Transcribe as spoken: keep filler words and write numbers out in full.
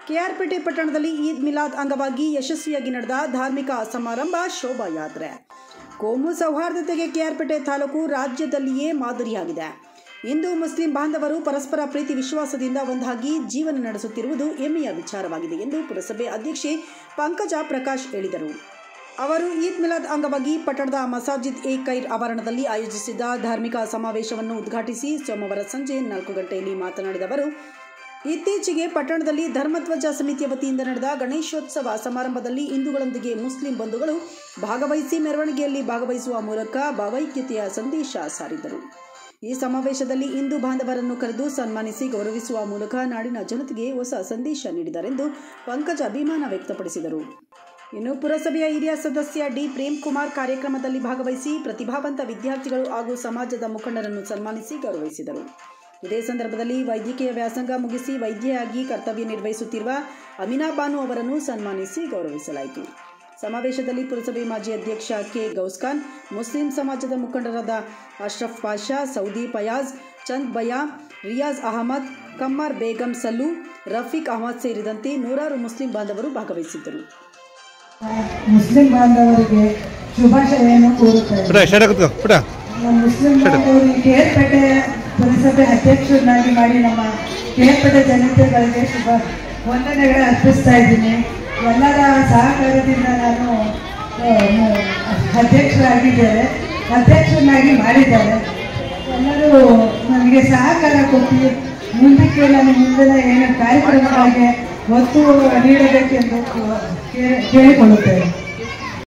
ಕೆಆರ್ಪೇಟೆ ಪಟ್ಟಣದಲ್ಲಿ ಈದ್ ಮಿಲಾದ್ ಅಂಗವಾಗಿ ಯಶಸ್ವಿಯಾಗಿ ನಡೆದ ಧಾರ್ಮಿಕ ಸಮಾರಂಭ ಶೋಭಾಯಾತ್ರೆ. ಕೋಮು ಸೌಹಾರ್ದತೆಗೆ ಕೆಆರ್ಪೇಟೆ ತಾಲೂಕು ರಾಜ್ಯದಲ್ಲಿಯೇ ಮಾದರಿಯಾಗಿದೆ. ಹಿಂದೂ ಮುಸ್ಲಿಂ ಬಾಂಧವರು ಪರಸ್ಪರ ಪ್ರೀತಿ ವಿಶ್ವಾಸದಿಂದ ಒಂದಾಗಿ ಜೀವನ ನಡೆಸುತ್ತಿರುವುದು ಹೆಮ್ಮೆಯ ವಿಚಾರವಾಗಿದೆ ಎಂದು ಪುರಸಭೆ ಅಧ್ಯಕ್ಷೆ ಪಂಕಜ ಪ್ರಕಾಶ್ ಹೇಳಿದರು. ಅವರು ಈದ್ ಮಿಲಾದ್ ಅಂಗವಾಗಿ ಪಟ್ಟಣದ ಮಸಾಜಿದ್ ಎ ಖೈರ್ ಆವರಣದಲ್ಲಿ ಆಯೋಜಿಸಿದ್ದ ಧಾರ್ಮಿಕ ಸಮಾವೇಶವನ್ನು ಉದ್ಘಾಟಿಸಿ ಸೋಮವಾರ ಸಂಜೆ ನಾಲ್ಕು ಗಂಟೆಯಲ್ಲಿ ಮಾತನಾಡಿದ ಅವರು, ಇತ್ತೀಚೆಗೆ ಪಟ್ಟಣದಲ್ಲಿ ಧರ್ಮಧ್ವಜ ಸಮಿತಿಯ ವತಿಯಿಂದ ನಡೆದ ಗಣೇಶೋತ್ಸವ ಸಮಾರಂಭದಲ್ಲಿ ಹಿಂದೂಗಳೊಂದಿಗೆ ಮುಸ್ಲಿಂ ಬಂಧುಗಳು ಭಾಗವಹಿಸಿ ಮೆರವಣಿಗೆಯಲ್ಲಿ ಭಾಗವಹಿಸುವ ಮೂಲಕ ಭಾವೈಕ್ಯತೆಯ ಸಂದೇಶ ಸಾರಿದರು. ಈ ಸಮಾವೇಶದಲ್ಲಿ ಹಿಂದೂ ಬಾಂಧವರನ್ನು ಕರೆದು ಸನ್ಮಾನಿಸಿ ಗೌರವಿಸುವ ಮೂಲಕ ನಾಡಿನ ಜನತೆಗೆ ಹೊಸ ಸಂದೇಶ ನೀಡಿದರೆಂದು ಪಂಕಜ ಅಭಿಮಾನ ವ್ಯಕ್ತಪಡಿಸಿದರು. ಇನ್ನು ಪುರಸಭೆಯ ಹಿರಿಯ ಸದಸ್ಯ ಡಿ ಪ್ರೇಮ್ ಕುಮಾರ್ ಕಾರ್ಯಕ್ರಮದಲ್ಲಿ ಭಾಗವಹಿಸಿ ಪ್ರತಿಭಾವಂತ ವಿದ್ಯಾರ್ಥಿಗಳು ಹಾಗೂ ಸಮಾಜದ ಮುಖಂಡರನ್ನು ಸನ್ಮಾನಿಸಿ ಗೌರವಿಸಿದರು. ಇದೇ ಸಂದರ್ಭದಲ್ಲಿ ವೈದ್ಯಕೀಯ ವ್ಯಾಸಂಗ ಮುಗಿಸಿ ವೈದ್ಯೆಯಾಗಿ ಕರ್ತವ್ಯ ನಿರ್ವಹಿಸುತ್ತಿರುವ ಅಮಿನಾ ಬಾನು ಅವರನ್ನು ಸನ್ಮಾನಿಸಿ ಗೌರವಿಸಲಾಯಿತು. ಸಮಾವೇಶದಲ್ಲಿ ಪುರಸಭೆ ಮಾಜಿ ಅಧ್ಯಕ್ಷ ಕೆ ಗೌಸ್ಖಾನ್, ಮುಸ್ಲಿಂ ಸಮಾಜದ ಮುಖಂಡರಾದ ಅಶ್ರಫ್ ಪಾಷಾ, ಸೌದಿ ಫಯಾಜ್, ಚಂದ್ ಬಯಾ, ರಿಯಾಜ್ ಅಹಮದ್, ಕಮ್ಮರ್ ಬೇಗಂ ಸಲ್ಲು, ರಫೀಕ್ ಅಹಮದ್ ಸೇರಿದಂತೆ ನೂರಾರು ಮುಸ್ಲಿಂ ಬಾಂಧವರು ಭಾಗವಹಿಸಿದ್ದರು. ಮುಸ್ಲಿಂ ಬಾಂಧವರಿಗೆ ಶುಭಾಶಯವನ್ನು ಕೋರುತ್ತೇವೆ. ಮುಸ್ಲಿಂ ಬಾಂಧವರಿಗೆ ಕೆಆರ್ಪೇಟೆ ಪುರಸಭೆ ಅಧ್ಯಕ್ಷರನ್ನಾಗಿ ಮಾಡಿ ನಮ್ಮ ಕೆಆರ್ಪೇಟೆ ಜನತೆಗಳಿಗೆ ಶುಭ ವಂದನೆಗಳು ಅರ್ಪಿಸ್ತಾ ಇದ್ದೀನಿ. ಎಲ್ಲರ ಸಹಕಾರದಿಂದ ನಾನು ಅಧ್ಯಕ್ಷರಾಗಿದ್ದೇನೆ, ಅಧ್ಯಕ್ಷರನ್ನಾಗಿ ಮಾಡಿದ್ದಾರೆ. ಎಲ್ಲರೂ ನನಗೆ ಸಹಕಾರ ಕೊಟ್ಟು ಮುಂದಕ್ಕೆ ನಾನು ಮುಂದಿನ ಏನು ಕಾರ್ಯಕ್ರಮಗಳಿಗೆ ಒತ್ತು ನೀಡಬೇಕೆಂದು ಕೇಳಿಕೊಳ್ಳುತ್ತೇವೆ.